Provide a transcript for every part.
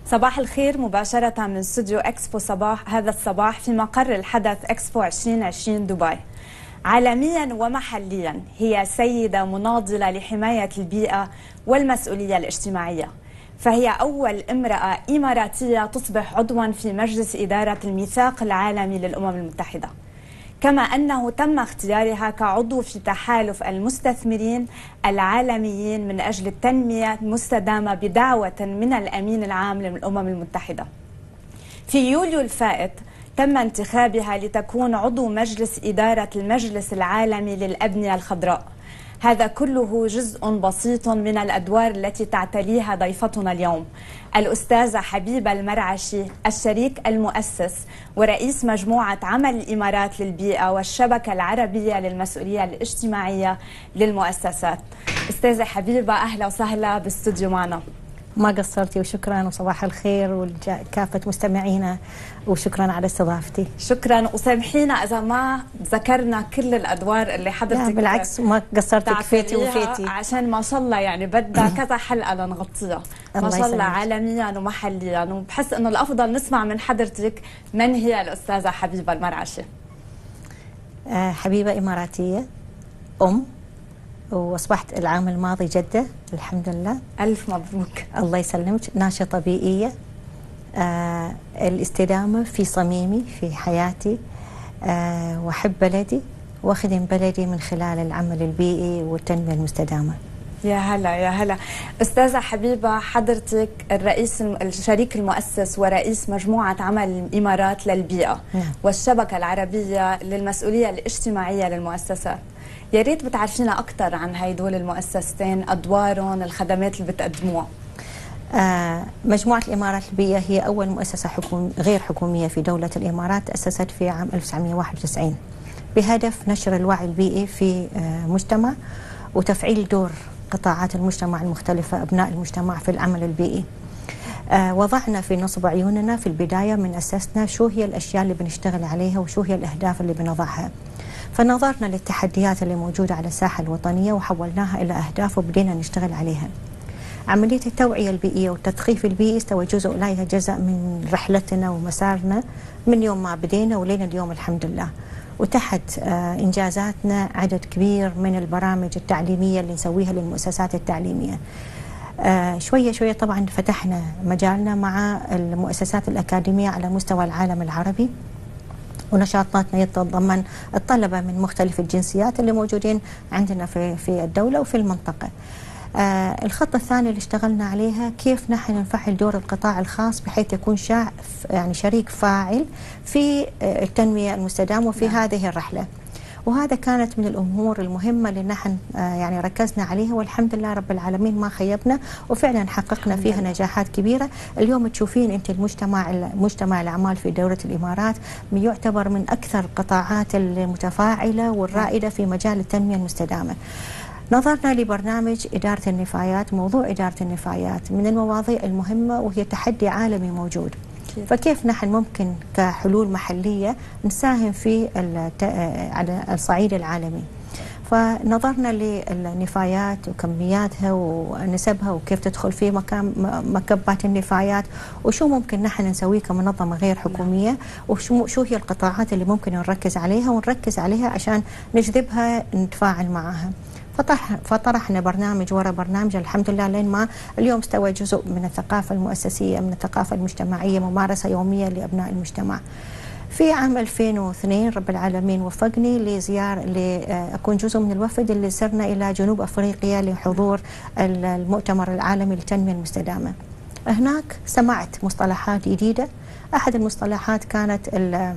صباح الخير مباشرة من استوديو اكسبو صباح هذا الصباح في مقر الحدث اكسبو 2020 دبي. عالميا ومحليا هي سيدة مناضلة لحماية البيئة والمسؤولية الاجتماعية، فهي أول امرأة إماراتية تصبح عضوا في مجلس إدارة الميثاق العالمي للأمم المتحدة، كما أنه تم اختيارها كعضو في تحالف المستثمرين العالميين من أجل التنمية المستدامة بدعوة من الأمين العام للأمم المتحدة. في يوليو الفائت تم انتخابها لتكون عضو مجلس إدارة المجلس العالمي للأبنية الخضراء. هذا كله جزء بسيط من الأدوار التي تعتليها ضيفتنا اليوم، الأستاذة حبيبة المرعشي، الشريك المؤسس ورئيس مجموعة عمل الإمارات للبيئة والشبكة العربية للمسؤولية الاجتماعية للمؤسسات. أستاذة حبيبة، أهلا وسهلا باستوديو معنا. ما قصرتي وشكرا، وصباح الخير وكافة مستمعينا، وشكرا على استضافتي. شكرا، وسامحينا إذا ما ذكرنا كل الأدوار اللي حضرتك. لا بالعكس، ما قصرتي، كفيتي وفيتي، عشان ما شاء الله يعني بدها كذا حلقة لنغطيها ما شاء الله عالميا ومحليا، وبحس إنه الأفضل نسمع من حضرتك من هي الأستاذة حبيبة المرعشي. حبيبة إماراتية، وأصبحت العام الماضي جدة الحمد لله. ألف مبروك. الله يسلمك. ناشطة بيئية، الاستدامة في صميمي في حياتي، وأحب بلدي وأخدم بلدي من خلال العمل البيئي والتنمية المستدامة. يا هلا يا هلا. أستاذة حبيبة، حضرتك الشريك المؤسس ورئيس مجموعة عمل الإمارات للبيئة والشبكة العربية للمسؤولية الاجتماعية للمؤسسات. يا ريت بتعرفينا أكثر عن هيدول المؤسستين، أدوارهم، الخدمات اللي بتقدموها. مجموعة الإمارات البيئة هي أول مؤسسة غير حكومية في دولة الإمارات، تأسست في عام 1991 بهدف نشر الوعي البيئي في مجتمع وتفعيل دور قطاعات المجتمع المختلفة، أبناء المجتمع في العمل البيئي. وضعنا في نصب عيوننا في البداية من أسسنا شو هي الأشياء اللي بنشتغل عليها وشو هي الأهداف اللي بنضعها، فنظرنا للتحديات اللي موجودة على الساحة الوطنية وحولناها إلى أهداف وبدينا نشتغل عليها. عملية التوعية البيئية والتثقيف البيئي استوى جزء لا يتجزأ من رحلتنا ومسارنا من يوم ما بدينا ولين اليوم الحمد لله. وتحت إنجازاتنا عدد كبير من البرامج التعليمية اللي نسويها للمؤسسات التعليمية. شوية شوية طبعا فتحنا مجالنا مع المؤسسات الأكاديمية على مستوى العالم العربي، ونشاطاتنا يتضمن الطلبة من مختلف الجنسيات اللي موجودين عندنا في الدولة وفي المنطقة. الخطة الثانية اللي اشتغلنا عليها كيف نحن نفعل دور القطاع الخاص بحيث يكون يعني شريك فاعل في التنمية المستدامة وفي هذه الرحلة. وهذا كانت من الأمور المهمة اللي نحن يعني ركزنا عليها، والحمد لله رب العالمين ما خيبنا وفعلا حققنا فيها نجاحات كبيرة. اليوم تشوفين أنت مجتمع الأعمال في دولة الإمارات يعتبر من أكثر القطاعات المتفاعلة والرائدة في مجال التنمية المستدامة. نظرنا لبرنامج إدارة النفايات. موضوع إدارة النفايات من المواضيع المهمة وهي تحدي عالمي موجود، فكيف نحن ممكن كحلول محلية نساهم في على الصعيد العالمي. فنظرنا للنفايات وكمياتها ونسبها وكيف تدخل في مكبات النفايات، وشو ممكن نحن نسويه كمنظمة غير حكومية، وشو هي القطاعات اللي ممكن نركز عليها عشان نجذبها نتفاعل معها. فطرحنا برنامج وراء برنامج الحمد لله لين ما اليوم استوى جزء من الثقافة المؤسسية، من الثقافة المجتمعية، ممارسة يومية لأبناء المجتمع. في عام 2002 رب العالمين وفقني لأكون جزء من الوفد اللي سرنا إلى جنوب أفريقيا لحضور المؤتمر العالمي للتنمية المستدامة. هناك سمعت مصطلحات جديدة. أحد المصطلحات كانت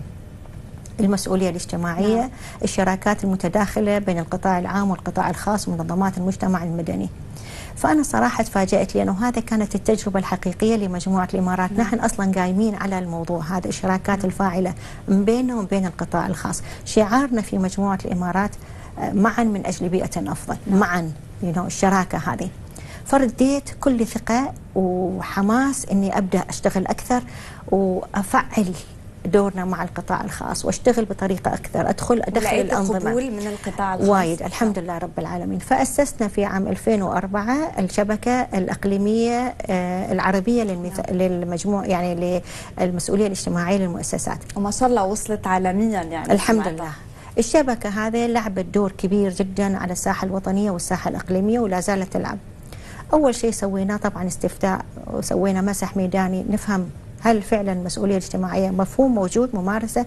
المسؤولية الاجتماعية، الشراكات المتداخلة بين القطاع العام والقطاع الخاص ومنظمات المجتمع المدني. فأنا صراحة تفاجأت لأنه هذا كانت التجربة الحقيقية لمجموعة الإمارات. نحن أصلا قايمين على الموضوع هذا، الشراكات الفاعلة بيننا وبين القطاع الخاص. شعارنا في مجموعة الإمارات معا من أجل بيئة أفضل، معا الشراكة هذه. فرديت كل ثقة وحماس أني أبدأ أشتغل أكثر وأفعل دورنا مع القطاع الخاص واشتغل بطريقه اكثر، ادخل الانظمه. قبول من القطاع الخاص وايد الحمد لله رب العالمين. فاسسنا في عام 2004 الشبكه الاقليميه العربيه للمجموع، يعني للمسؤوليه الاجتماعيه للمؤسسات، وما شاء الله وصلت عالميا يعني الحمد لله. الشبكه هذه لعبت دور كبير جدا على الساحه الوطنيه والساحه الاقليميه ولا زالت تلعب. اول شيء سويناه طبعا استفتاء، وسوينا مسح ميداني نفهم هل فعلا المسؤوليه الاجتماعيه مفهوم موجود ممارسه،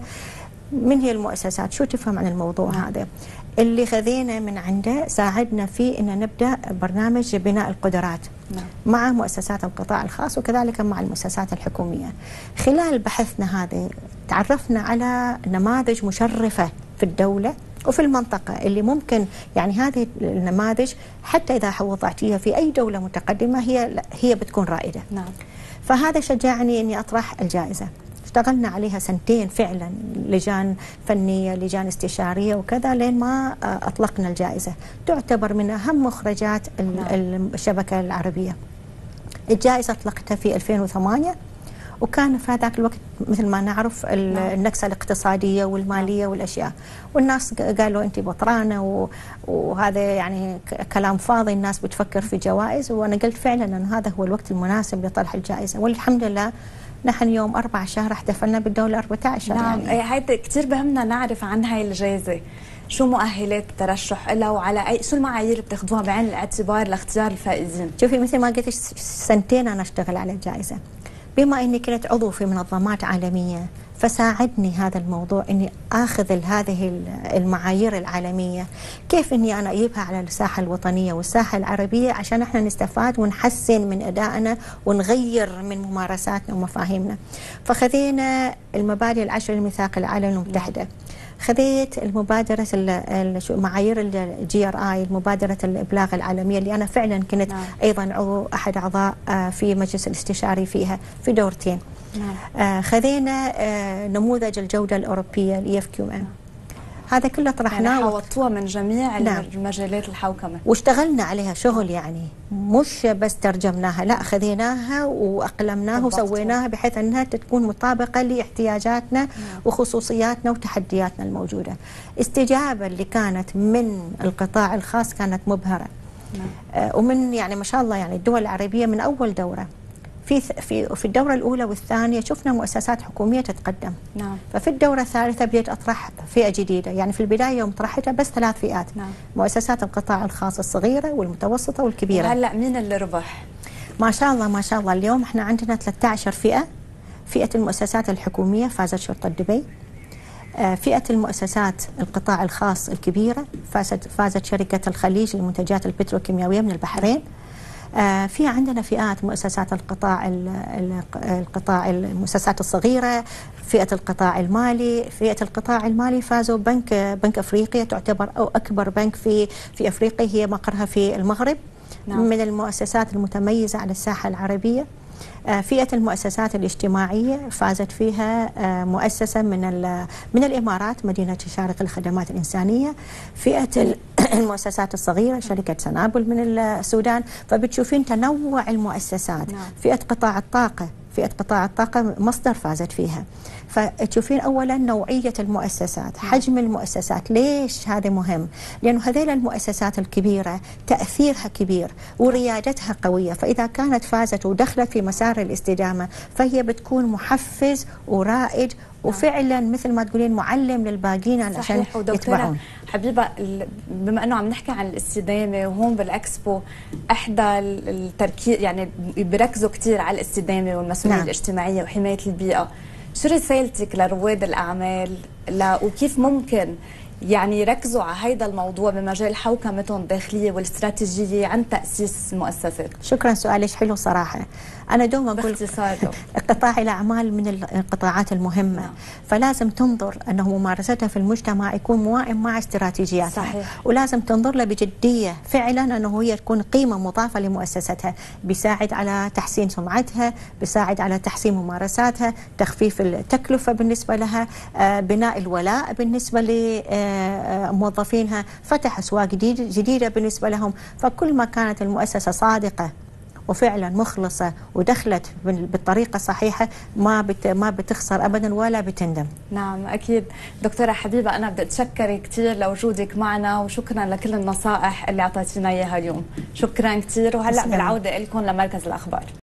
من هي المؤسسات شو تفهم عن الموضوع هذا. اللي خذينا من عنده ساعدنا في ان نبدا برنامج بناء القدرات مع مؤسسات القطاع الخاص وكذلك مع المؤسسات الحكوميه. خلال بحثنا هذا تعرفنا على نماذج مشرفه في الدوله وفي المنطقة اللي ممكن يعني هذه النماذج حتى إذا وضعتيها في أي دولة متقدمة هي بتكون رائدة. نعم. فهذا شجعني إني أطرح الجائزة. اشتغلنا عليها سنتين فعلا، لجان فنية لجان استشارية وكذا، لين ما أطلقنا الجائزة. تعتبر من أهم مخرجات الشبكة العربية. الجائزة أطلقتها في 2008، وكان في هذاك الوقت مثل ما نعرف النكسة الاقتصادية والمالية والأشياء، والناس قالوا أنت بطرانة وهذا يعني كلام فاضي، الناس بتفكر في جوائز. وأنا قلت فعلا أن هذا هو الوقت المناسب لطرح الجائزة، والحمد لله نحن يوم 4 شهر احتفلنا بالدولة 14. نعم. يعني هيدا كثير بهمنا نعرف عن هاي الجائزة، شو مؤهلات الترشح لها وعلى شو المعايير اللي بتاخذوها بعين الاعتبار لاختيار الفائزين؟ شوفي مثل ما قلت سنتين أنا أشتغل على الجائزة، بما أني كنت عضو في منظمات عالمية فساعدني هذا الموضوع أني أخذ هذه المعايير العالمية، كيف أني أنا أجيبها على الساحة الوطنية والساحة العربية عشان احنا نستفاد ونحسن من أدائنا ونغير من ممارساتنا ومفاهيمنا. فخذينا المبادئ العشر لميثاق العالم المتحدة، خذيت المبادرة معايير GRI مبادرة الإبلاغ العالمية اللي أنا فعلا كنت أيضا عضو أحد أعضاء في مجلس الاستشاري فيها في دورتين. خذينا نموذج الجودة الأوروبية EFQM، هذا كله طرحناه يعني حوطوها من جميع المجالات الحوكمة واشتغلنا عليها شغل، يعني مش بس ترجمناها، لا خذيناها وأقلمناها وسويناها بحيث أنها تكون مطابقة لاحتياجاتنا وخصوصياتنا وتحدياتنا الموجودة. استجابة اللي كانت من القطاع الخاص كانت مبهرة. ومن يعني ما شاء الله يعني الدول العربية من أول دورة في الدورة الأولى والثانية شفنا مؤسسات حكومية تتقدم. نعم. ففي الدورة الثالثة بديت أطرح فئة جديدة، يعني في البداية يوم طرحتها بس 3 فئات. نعم. مؤسسات القطاع الخاص الصغيرة والمتوسطة والكبيرة. هلا مين اللي ربح؟ ما شاء الله ما شاء الله اليوم احنا عندنا 13 فئة. فئة المؤسسات الحكومية فازت شرطة دبي. فئة المؤسسات القطاع الخاص الكبيرة فازت شركة الخليج للمنتجات البتروكيماوية من البحرين. في عندنا فئات مؤسسات القطاع المؤسسات الصغيرة، فئة القطاع المالي. فئة القطاع المالي فازوا بنك أفريقيا، تعتبر أو أكبر بنك في أفريقيا، هي مقرها في المغرب. نعم. من المؤسسات المتميزة على الساحة العربية. فئة المؤسسات الاجتماعية فازت فيها مؤسسة من الإمارات، مدينة شارق الخدمات الإنسانية. فئة المؤسسات الصغيرة شركة سنابل من السودان. فبتشوفين تنوع المؤسسات. نعم. فئة قطاع الطاقة مصدر فازت فيها. فتشوفين أولا نوعية المؤسسات، حجم المؤسسات. ليش هذا مهم؟ لأنه هذيل المؤسسات الكبيرة تأثيرها كبير وريادتها قوية، فإذا كانت فازت ودخلت في مسار الاستدامة فهي بتكون محفز ورائد وفعلا مثل ما تقولين معلم للباقين عشان يتبعون. حبيبة، بما أنه عم نحكي عن الاستدامة وهون بالأكسبو إحدى التركيز يعني بيركزوا كتير على الاستدامة والمسؤولية الاجتماعية وحماية البيئة. شو رسالتك لرواد الأعمال وكيف ممكن يعني يركزوا على هيدا الموضوع بمجال حوكمتهم الداخلية والاستراتيجية عن تأسيس مؤسسات؟ شكرا، سؤالك حلو صراحة. أنا دوما أقول قطاع الأعمال من القطاعات المهمة. نعم. فلازم تنظر أنه ممارستها في المجتمع يكون موائم مع استراتيجياتها. صحيح. ولازم تنظر له بجدية فعلا أنه هي تكون قيمة مضافة لمؤسستها، بيساعد على تحسين سمعتها، بيساعد على تحسين ممارساتها، تخفيف التكلفة بالنسبة لها، بناء الولاء بالنسبة لموظفينها، فتح أسواق جديدة بالنسبة لهم. فكل ما كانت المؤسسة صادقة وفعلا مخلصة ودخلت بالطريقة الصحيحة ما بتخسر أبدا ولا بتندم. نعم أكيد. دكتورة حبيبة، أنا بدي أتشكرك كثير لوجودك معنا، وشكرا لكل النصائح اللي أعطيتينا إياها اليوم. شكرا كثير، وهلأ بالعودة لكم لمركز الأخبار.